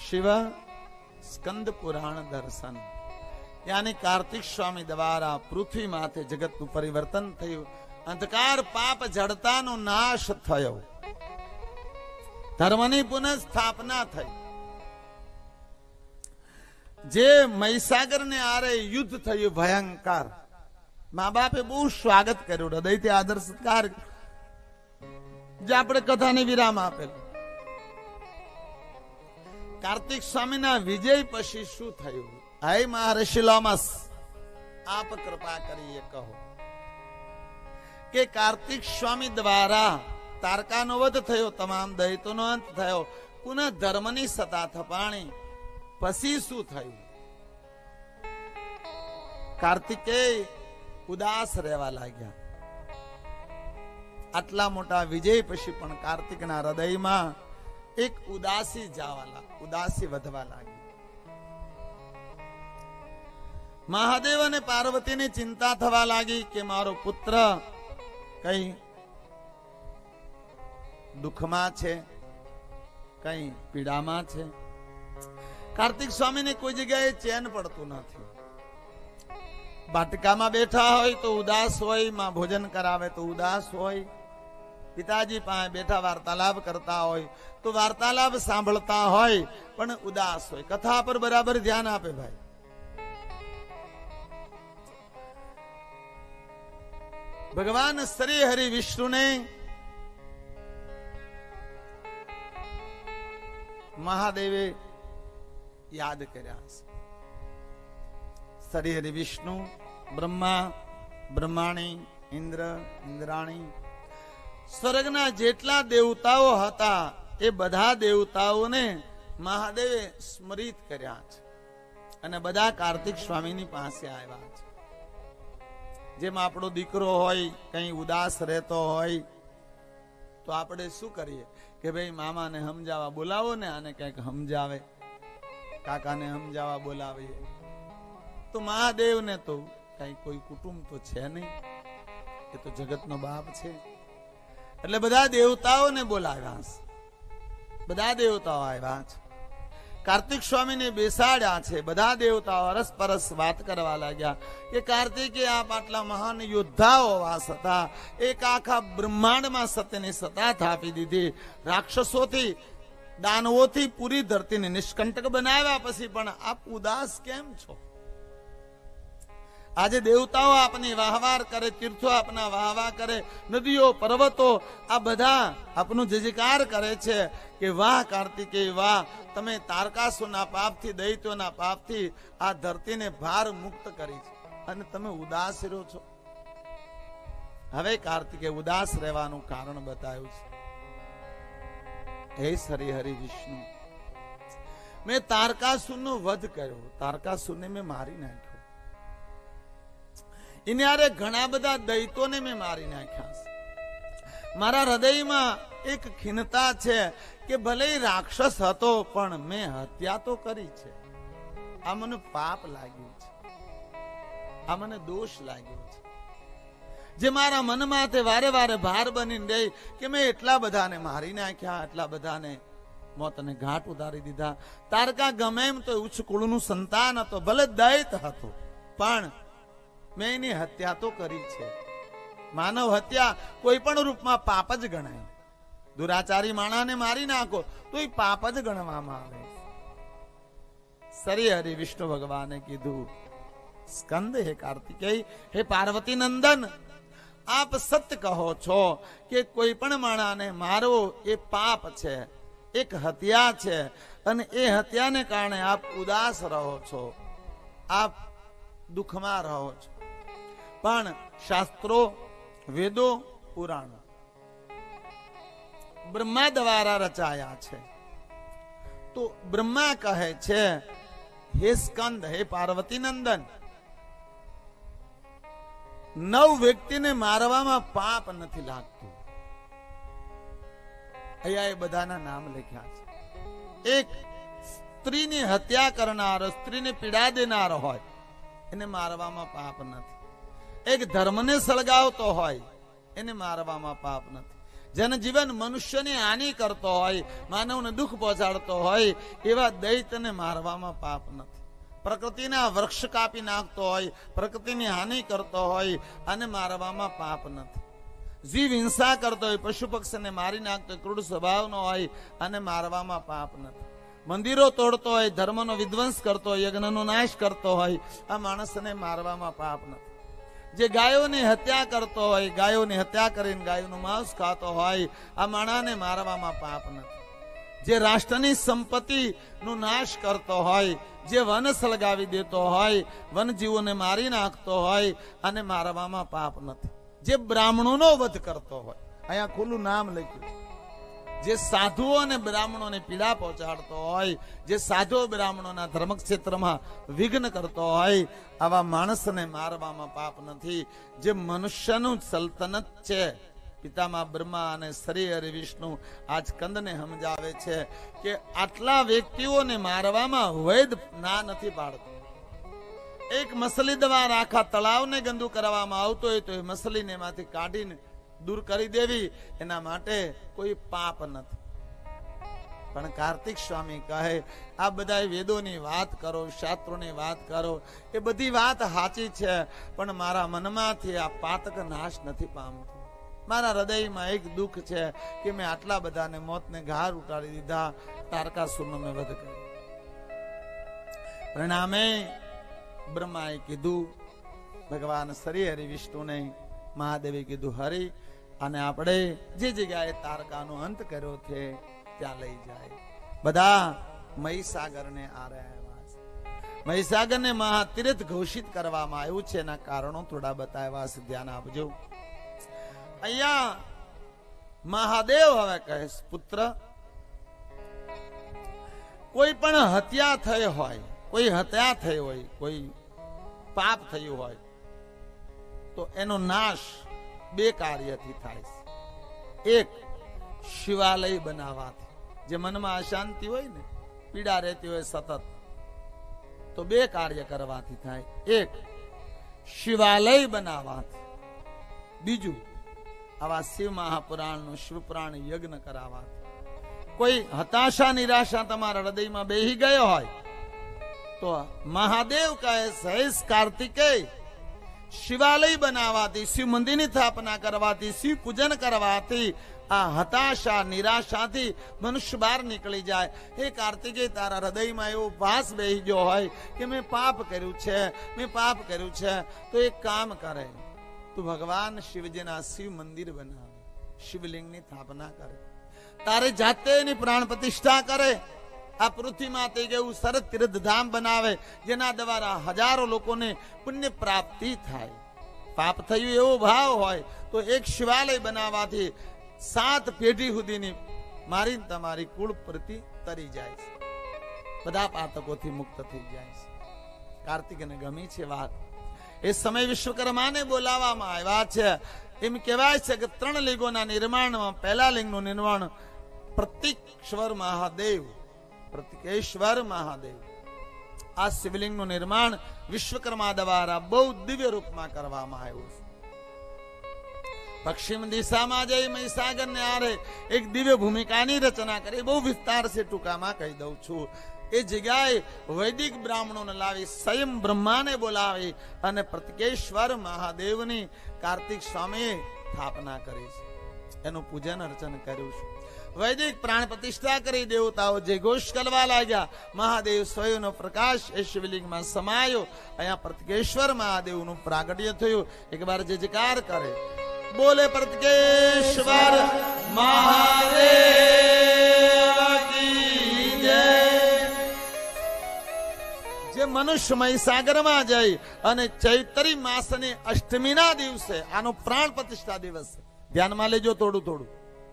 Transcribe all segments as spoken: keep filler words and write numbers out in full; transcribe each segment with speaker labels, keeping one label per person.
Speaker 1: शिव स्कंद पुराण दर्शन यानी कार्तिक स्वामी द्वारा पृथ्वी माथे जगत नु परिवर्तन थयुं अंधकार पाप जड़ता नो नाश थयो धर्मनी पुनः स्थापना थई जे महिसागर ने आरे युद्ध थयुं भयंकर माँ बापे बहु स्वागत कर्युं हृदयथी आदर सत्कार जे आपणे कथाने विराम आपेलो कार्तिक स्वामी ना विजय पछी शुं थयुं हाय महर्षि लोमस आप कृपा करीए कहो के कार्तिक स्वामी द्वारा तारकानो वध थयो तमाम दैत्योनो अंत थयो पुनः धर्मनी सत्ता थपाणी पछी शुं थयुं कार्तिकेय उदास रहेवा लाग्या आटला मोटा विजय पछी पण कार्तिकना हृदयमां एक उदासी जावा उदासी વધવા લાગી મહાદેવ અને પાર્વતીની ચિંતા થવા લાગી કે મારો પુત્ર કઈ દુઃખમાં છે કઈ પીડામાં છે કાર્તિક સ્વામીને કોઈ જગ્યાએ ચેન પડતું નથી બાટકામાં બેઠા હોય તો ઉદાસ હોય માં ભોજન કરાવે તો ઉદાસ હોય पिताजी पासे बैठा वार्तालाप करता होय तो वार्तालाप सांभळता होय पण उदास होय कथा पर बराबर ध्यान आपे भाई भगवान श्री हरि विष्णु ने महादेवे याद कर्या श्री हरि विष्णु ब्रह्मा ब्रह्माणी इंद्र इंद्राणी स्वर्गना जेटला देवताओ हता ए बधा देवताओने महादेवे स्मरित कर्या छे अने बधा कार्तिक स्वामीनी पासे आव्या छे जेम आपणो दीकरो होय कई उदास रहतो होय तो आपणे शुं करीए के भाई मामा ने समजावा बोलावो ने आने कंईक समजावे काका ने समजावा बोलावीए तो महादेव ने तो कई कोई कुटुंब तो छे नहीं ए तो जगतनो बाप छे એટલે બધા દેવતાઓને બોલાવ્યા બધા દેવતાઓ આવ્યા છે કાર્તિક સ્વામીને બેસાડ્યા છે બધા દેવતાઓ અરસપરસ વાત કરવા લાગ્યા કે કાર્તિકે આપ આટલા મહાન યોદ્ધાઓ વાસ હતા એક આખા બ્રહ્માંડમાં સત્યની સત્તા થાપી દીધી રાક્ષસોથી દાનવોથી પૂરી ધરતીને નિષ્કંટક બનાવ્યા પછી પણ આપ ઉદાસ કેમ છો आज देवताओं अपनी वाहवार करे तीर्थो अपना वाहवा करे नदियों पर्वतो आ बधा अपनो जयकार करे छे के वाह कार्तिकेय वाह तमे तारकासुरना पापथी दैत्योना पापथी आ धरतीने भार मुक्त करी छे अने तमे उदास रहो छो हवे कार्तिकेय उदास रहेवानुं कारण बताव्युं छे हे श्री हरि विष्णु मैं तारकासुरनो वध कर्यो तारकासुरने मैं मारी नाख्यो इने आरे घणा बधा दैत्योने में मारी नाख्या मारा हृदय में एक खीनता छे के भले राक्षस हतो पण मैं हत्या तो करी छे आ मने पाप लाग्युं छे आ मने दोष लाग्यो छे जे मारा मन माथे वारे वारे भार बनीने रही के मैं एटला बधाने मारी नाख्या एटला बधाने मोतने घाट उतारी दीधा तारका गमे एम तो उच्च कुळनुं संतान हतो भले दैत हतो पण मैं एनी हत्या तो करी छे मानव हत्या कोई पण रूप में पाप ज गणाय दुराचारी माणसने मारी नाखो तो ई पाप ज गणवामां आवे श्री हरि विष्णु भगवाने कीधुं स्कंद हे कार्तिकेय हे पार्वती नंदन आप सत्य कहो छो के कोई पण माणसने मारवो ए पाप छे एक हत्या छे अने ए हत्याने कारणे आप उदास रहो छो आप दुखमां रहो छो पण शास्त्रो वेदो पुराणो ब्रह्मा द्वारा रचाया छे तो ब्रह्मा कहे छे हे स्कंद हे पार्वती नंदन नव व्यक्ति ने मारवामां पाप नथी लागतुं अहींया ए बधाना नाम लख्या छे एक स्त्री ने हत्या करनारो स्त्री ने पीड़ा देनारो होय एने मारवामां पाप नथी एक धर्म ने सळगावतो होय एने मारवामां पाप नथी જનજીવન મનુષ્યની હાનિ કરતો હોય, માનવને દુઃખ પહોંચાડતો હોય, એવા દૈત્યને મારવામાં પાપ નથી. પ્રકૃતિના વૃક્ષ કાપી નાખતો હોય, પ્રકૃતિની હાનિ કરતો હોય અને મારવામાં પાપ નથી. જીવ હિંસા કરતો હોય, પશુ પક્ષીને મારી નાખતો હોય, ક્રૂર સ્વભાવનો હોય અને મારવામાં પાપ નથી. મંદિરો તોડતો હોય, ધર્મનો વિધ્વંસ કરતો હોય, યજ્ઞનો નાશ કરતો હોય, આ માણસને મારવામાં પાપ નથી. જે ગાયોની હત્યા કરતો હોય, ગાયોની હત્યા કરીને ગાયોનું માંસ ખાતો હોય, આ માણાને મારવામાં પાપ નથી. જે રાષ્ટ્રની સંપત્તિ નું નાશ કરતો હોય, જે વન સળગાવી દેતો હોય, વનજીવોને મારી નાખતો હોય અને મારવામાં પાપ નથી. જે બ્રાહ્મણોનો વધ કરતો હોય, અહીંયા ખુલ્લું નામ લખ્યું, જે સાધુઓ અને બ્રાહ્મણોને પીડા પહોંચાડતો હોય, જે સાધુ બ્રાહ્મણોના ધર્મક્ષેત્રમાં વિઘ્ન કરતો હોય, આવા માણસને મારવામાં પાપ નથી. જે મનુષ્યનું સલ્તનત છે, પિતામાં બ્રહ્મા અને શ્રી હરિ વિષ્ણુ આજ કંદને સમજાવે છે કે આટલા વ્યક્તિઓને મારવામાં વૈદ ના નથી પાડતો. એક મસલી દ્વારા આખા તળાવને ગંદુ કરવામાં આવતો હોય તો એ મસલીને એમાંથી કાઢીને દૂર કરી દેવી, એના માટે કોઈ પાપ નથી. પણ કાર્તિક સ્વામી કહે આ બધા વેદોની વાત કરો, શાસ્ત્રોની વાત કરો, એ બધી વાત સાચી છે, પણ મારા મનમાંથી આ પાતક નાશ નથી પામતું. મારા હૃદયમાં એક દુઃખ છે કે મેં આટલા બધાને મોતને ઘાર ઉતારી દીધા, તારકાસુરનો મેં વધ કર્યો. પરિણામે બ્રહ્માએ કીધું, ભગવાન શ્રી હરિ વિષ્ણુને મહાદેવે કીધું, હરિ અને આપણે જે જગ્યાએ તારકાનો અંત કર્યો છે ત્યાં લઈ જાય. બધા મહીસાગરને આ રહ્યા છે. મહીસાગરને મહાતીર્થ ઘોષિત કરવામાં આવ્યું છે. એના કારણો થોડા બતાવ્યા છે, ધ્યાન આપજો. અહીંયા મહાદેવ હવે કહે, પુત્ર, કોઈ પણ હત્યા થઈ હોય, કોઈ હત્યા થઈ હોય, કોઈ પાપ થયું હોય તો એનો નાશ બે કાર્યથી થાય છે. એક, શિવાલય બનાવવાથી. જે મનમાં અશાંતિ હોય ને, પીડા રહેતી હોય સતત, તો બે કાર્ય કરવાથી થાય. એક, શિવાલય બનાવવાથી. બીજું, આવા શિવ મહાપુરાણનું શિવપુરાણ યજ્ઞ કરાવવાથી. કોઈ હતાશા નિરાશા તમારા હૃદયમાં બેહી ગયો હોય તો મહાદેવ કહે, સહેજ કાર્તિકેય, શિવાલય બનાવવાથી, શિવ મંદિરની સ્થાપના કરવાથી, શિવ પૂજન કરવાથી આ હતાશા નિરાશાથી મનુષ્ય બહાર નીકળી જાય. હે કાર્તિકેય, તારા હૃદયમાં એવો ભાસ બેહી ગયો હોય કે મેં પાપ કર્યું છે, મેં પાપ કર્યું છે, તો એક કામ કરે, તું ભગવાન શિવજીના શિવ મંદિર બનાવે, શિવલિંગની સ્થાપના કરે, તારે જાતે એની પ્રાણ પ્રતિષ્ઠા કરે. આ પૃથ્વીમાં તે ગયું સરસ તીર્થધામ બનાવે, જેના દ્વારા હજારો લોકોને પુણ્ય પ્રાપ્તિ થાય. પાપ થયું એવો ભાવ હોય તો એક શિવાલય બનાવવાથી સાત પેઢી સુધીની મારીને તમારી કુળ પ્રતિ તરી જાય છે, બધા પાતકોથી મુક્ત થઈ જાય છે. કાર્તિકને ગમી છે વાત. એ સમય વિશ્વકર્માને બોલાવવામાં આવ્યા છે. એમ કહેવાય છે કે ત્રણ લિંગોના નિર્માણમાં પહેલા લિંગનું નિર્માણ પ્રતિકેશ્વર મહાદેવ, પ્રતિકેશ્વર મહાદેવ, આ શિવલિંગનું નિર્માણ વિશ્વકર્મા દ્વારા બહુ દિવ્ય રૂપમાં કરવામાં આવ્યું છે. પશ્ચિમ દિશામાં જઈ મહીસાગર ને આરે એક દિવ્ય ભૂમિકાની રચના કરી. બહુ વિસ્તાર છે, ટૂંકામાં કહી દઉં છું. એ જગ્યાએ વૈદિક બ્રાહ્મણોને લાવી સ્વયં બ્રહ્માને બોલાવી અને પ્રતિકેશ્વર મહાદેવની કાર્તિક સ્વામીએ સ્થાપના કરી છે. એનું પૂજન અર્ચન કર્યું છે. વૈદિક પ્રાણ પ્રતિષ્ઠા કરી દેવતાઓ જે ઘોષ કરવા લાગ્યા. મહાદેવ સ્વયંનો પ્રકાશ એ શિવલિંગમાં સમાયો. અહીંયા પ્રતિકેશ્વર મહાદેવનું પ્રાગટ્ય થયું. એક વાર જે જયકાર કરે, બોલે પ્રતિકેશ્વર મહાદેવ કી જય. જે મનુષ્ય મહીસાગરમાં જઈ અને ચૈત્રી માસની અષ્ટમીના દિવસે, આનો પ્રાણ પ્રતિષ્ઠા દિવસ, ધ્યાનમાં લેજો થોડું થોડું,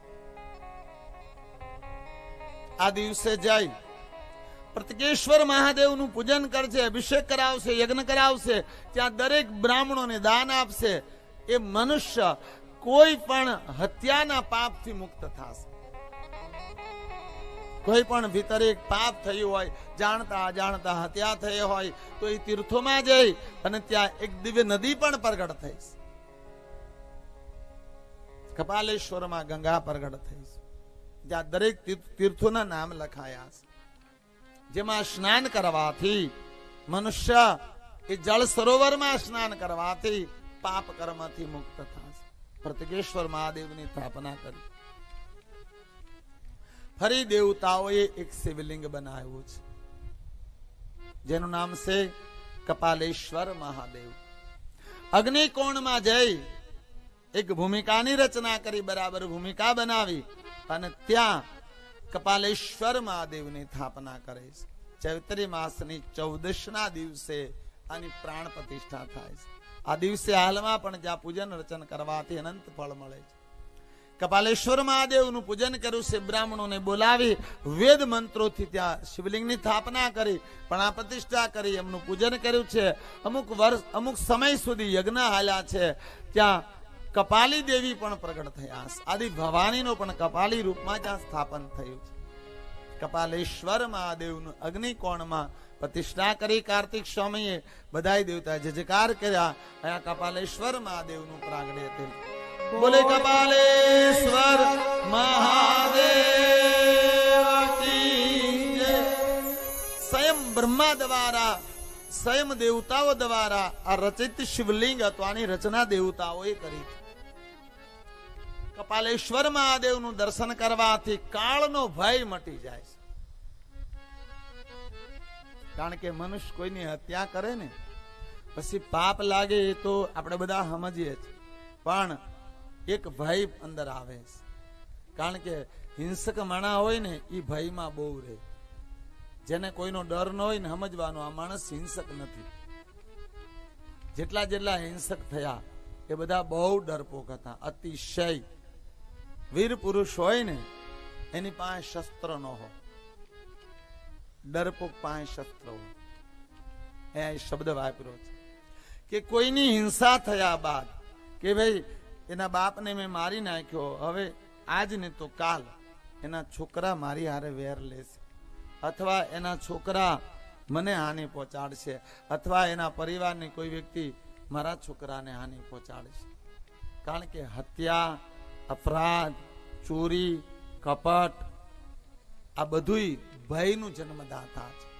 Speaker 1: આ દિવસે જઈ પ્રતિકેશ્વર મહાદેવનું પૂજન કરશે, અભિષેક કરાવશે, યજ્ઞ કરાવશે, ત્યાં દરેક બ્રાહ્મણોને દાન આપશે. એ મનુષ્ય કોઈ પણ હત્યાના પાપથી મુક્ત થશે. કોઈ પણ ભીતરે એક પાપ થયું હોય, જાણતા અજાણતા હત્યા થઈ હોય, તો એ તીર્થોમાં જઈ અને ત્યાં એક દિવ્ય નદી પણ પ્રગટ થઈ. કપાલેશ્વરમાં ગંગા પ્રગટ થઈ છે, જ્યાં દરેક તીર્થોના નામ લખાયા છે, જેમાં સ્નાન કરવાથી મનુષ્ય એ જળ સરોવરમાં સ્નાન કરવાથી પાપ કર્મથી મુક્ત થશે. પ્રત્યેશ્વર મહાદેવની સ્થાપના કરી. ફરી દેવતાઓએ એક શિવલિંગ બનાવ્યું છે, જેનું નામ છે કપાલેશ્વર મહાદેવ. અગ્નિકોણમાં જઈ એક ભૂમિકાની રચના કરી, બરાબર ભૂમિકા બનાવી અને ત્યાં કપાલેશ્વર મહાદેવની સ્થાપના કરે છે. ચૈત્રી માસની ચૌદશના દિવસે આની પ્રાણ પ્રતિષ્ઠા થાય છે. આ દિવસે હાલમાં પણ જ્યાં પૂજન રચન કરવાથી અનંત ફળ મળે છે. કપાલેશ્વર મહાદેવનું પૂજન કર્યું છે. બ્રાહ્મણોને બોલાવી વેદ મંત્રોથી ત્યાં શિવલિંગની સ્થાપના કરી, પ્રાણ પ્રતિષ્ઠા કરી, એમનું પૂજન કર્યું છે. અમુક વર્ષ અમુક સમય સુધી યજ્ઞ હાલ્યા છે. ત્યાં કપાલી દેવી પણ પ્રગટ થયા. આદિ ભવાનીનો પણ કપાલી રૂપમાં જ્યાં સ્થાપન થયું છે. કપાલેશ્વર મહાદેવનું અગ્નિકોણમાં પ્રતિષ્ઠા કરી. કાર્તિક સ્વામીએ બધાય દેવતા જયજયકાર કર્યા. અહીંયા કપાલેશ્વર મહાદેવનું પ્રાગટ્ય થયું. બોલે કપાલેશ્વર મહાદેવ કી જય. સ્વયં બ્રહ્મા દ્વારા, સ્વયં દેવતાઓ દ્વારા આ રચિત શિવલિંગ હતું. આની રચના દેવતાઓએ કરી. કપાલેશ્વર મહાદેવનું દર્શન કરવાથી કાળનો ભય મટી જાય છે. કારણ કે મનુષ્ય કોઈની હત્યા કરે ને પછી પાપ લાગે એ તો આપણે બધા સમજીએ છીએ, પણ એક ભય અંદર આવે છે. કારણ કે હિંસક માણા હોય ને એ ભયમાં બહુ રહે. જેને કોઈનો ડર ન હોય ને સમજવાનો આ માણસ હિંસક નથી. જેટલા જેટલા હિંસક થયા એ બધા બહુ ડરપોક હતા. અતિશય વીર પુરુષ હોય ને એની પાસે શસ્ત્ર ન હોય, ડરપોક પાસે શસ્ત્ર હોય. એ શબ્દ વાપર્યો છે કે કોઈની હિંસા થયા બાદ કે ભાઈ એના બાપને મેં મારી નાખ્યો, હવે આજ ને તો કાલ એના છોકરા મારી હારે વેર લેશે, અથવા એના છોકરા મને હાનિ પહોંચાડશે, અથવા એના પરિવારની કોઈ વ્યક્તિ મારા છોકરાને હાનિ પહોંચાડશે. કારણ કે હત્યા, અપરાધ, ચોરી, કપટ આ બધું ભયનું જન્મદાતા છે.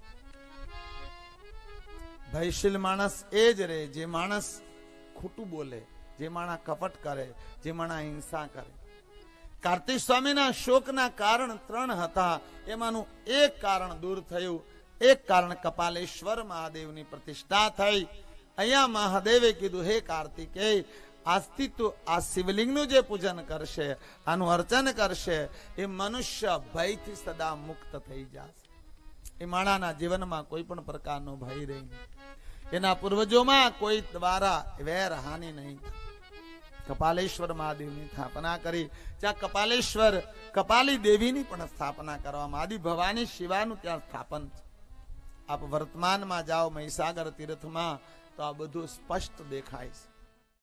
Speaker 1: ભયશીલ માણસ એ જ રહે જે માણસ ખોટું બોલે, જે માણસ કપટ કરે, જે માણસ હિંસા કરે. કાર્તિક સ્વામીના શોકના કારણ ત્રણ હતા. એમાંનું એક કારણ દૂર થયું. એક કારણ કપાલેશ્વર મહાદેવની પ્રતિષ્ઠા થઈ. અહીંયા મહાદેવે કીધું, હે કાર્તિકેય, આજથી તું આ શિવલિંગનું જે પૂજન કરશે, આનું અર્ચન કરશે, એ મનુષ્ય ભયથી સદા મુક્ત થઈ જશે. એ માણાના જીવનમાં કોઈ પણ પ્રકારનો ભય રહી નહીં. એના પૂર્વજોમાં કોઈ દ્વારા વેર હાનિ નહીં. કપાલેશ્વર મહાદેવની સ્થાપના કરી. જ્યાં કપાલેશ્વર કપાલી દેવીની પણ સ્થાપના કરવામાં. આદિ ભવાની શિવાનું ત્યાં સ્થાપન છે. આપ વર્તમાનમાં જાઓ મહીસાગર તીર્થમાં તો આ બધું સ્પષ્ટ દેખાય છે.